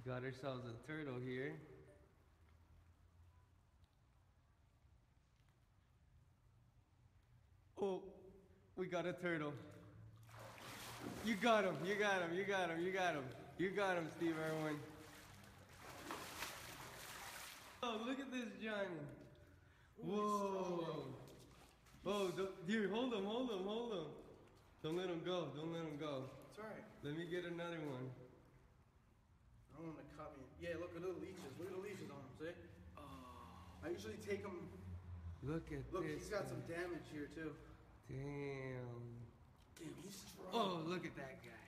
got ourselves a turtle here. Oh, we got a turtle. You got him, you got him, you got him, you got him. You got him, Steve Irwin. Oh, look at this, Johnny. Whoa. Oh, here, hold him, hold him, hold him. Don't let him go, don't let him go. It's alright. Let me get another one. I don't want to cut me. Yeah, look at the leashes. Look at the leashes on him, see? Oh. I usually take him. Look at Look, this. he's got some damage here, too. Damn. Damn, he's strong. Oh, look at that guy.